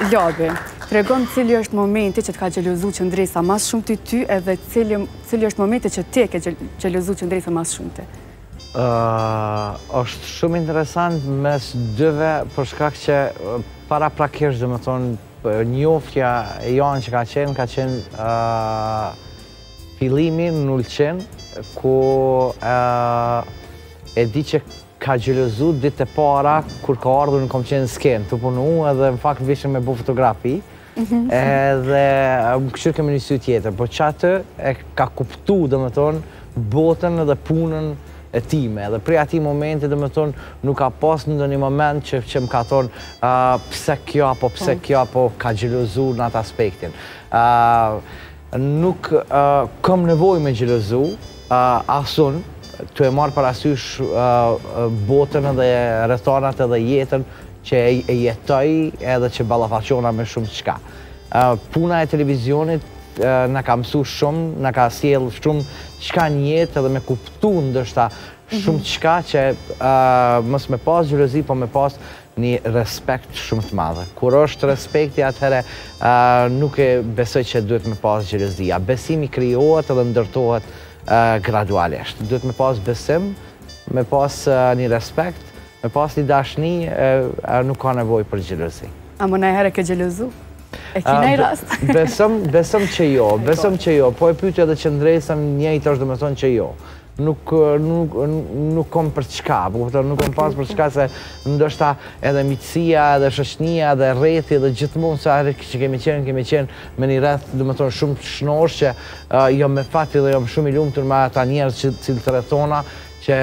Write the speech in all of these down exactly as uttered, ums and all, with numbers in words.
Labi, tregon cili është momenti që të ka xhelozu qëndresa mas shumë të ty edhe cili, cili është momenti që ti e ke xhelozu qëndresa mas shumë të? Uh, është shumë interesant mes dyve për shkak që para prakisht dhe më thonë njoftja e janë që ka qenë, ka qenë uh, fillimi në Ulqin, ku uh, e di që ka xhelozu ditë e para kur ka ardhur në kom qenë skenë, të punu edhe në fakt vishëm me bu fotografi, edhe më këshur kemi një sy tjetër, po që atë e ka kuptu dhe më thonë botën edhe punën e time, edhe prej ati momenti dhe më thonë nuk ka pas në një moment që, që më ka thonë uh, pse kjo apo pse kjo apo ka xhelozu në atë aspektin. Uh, nuk uh, kam nevoj me xhelozu, uh, asun, të e marrë parasysh uh, botën edhe rrethanat edhe jetën që e, e jetoj edhe që ballafaqona me shumë qka. Uh, puna e televizionit uh, në ka mësu shumë, në ka sjell shumë qka një jetë edhe me kuptu ndështa shumë qka që uh, mos me pas xhelozi, po me pas një respekt shumë të madhe. Kur është respekti atëherë uh, nuk e besoj që duhet me pas xhelozia. Besimi krijohet edhe ndërtohet Uh, gradualisht. Duhet me pas besim, me pas uh, një respekt, me pas një dashni, uh, uh, nuk ka nevoj për xhelozi. A më najherë ke xhelozu? E ki nej rast? Besëm, besëm që jo, besëm që jo, po e pyetje edhe qëndresën njëjtë është dhe me thonë që jo. Nuk, nuk, nuk kom për çka, nuk kom pas për çka se ndoshta edhe miqësia, edhe shoqënia, edhe rrethi, edhe gjithmonë sa herë që kemi qenë, kemi qenë me një rreth, do të thonë shumë shnosh që uh, jam me fati dhe jam shumë i lumtur me ata njerëz që cilë të rrethona që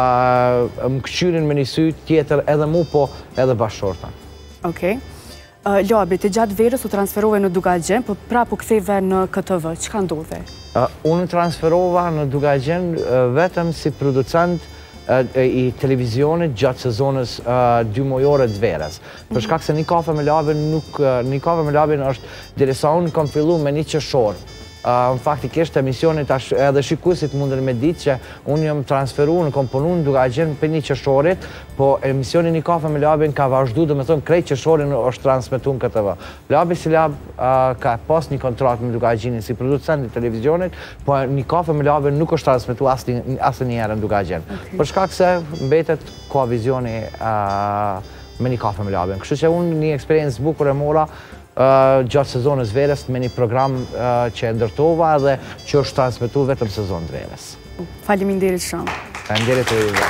uh, më kçyrin me një sy tjetër edhe mu, po edhe bashkëshorta. Okej. Uh, Labi, të gjatë verës u transferove në Dugagjen, po prapu ktheve në K T V. Çka ndodhe? Uh, unë transferova në Dugagjen uh, vetëm si producent uh, i televizionit gjatë sezonës uh, dy mujore të verës. Për shkak se një kafe me labin nuk, uh, një kafe me labin është, derisa unë kam fillu me një qëshor. Uh, në faktikisht emisionit edhe shikuesit mundën me ditë që unë jam transferu në komponu në Dugagjen për një qëshorit, po emisioni Një kafe me labin ka vazhdu dhe me thonë krejt qëshorin është transmetu në K T V. Labi si lab uh, ka pas një kontrat me Dugagjenin si producent i televizionit, po Një kafe me labin nuk është transmetu asë një herë në Dugagjen. Okay. Për shkak se mbetet ka vizioni uh, me Një kafe me labin. Kështu që unë një eksperiencë bukur e mora Uh, gjatë sezonës verës me një program uh, që e ndërtova dhe që është transmetu vetëm sezon të verës. Faleminderit shumë. Faleminderit të ju.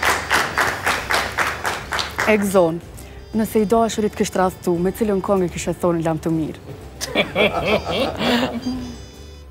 Egzon, nëse i dashurit kështë rastu, me cilën këngë kështë thonë lam të mirë?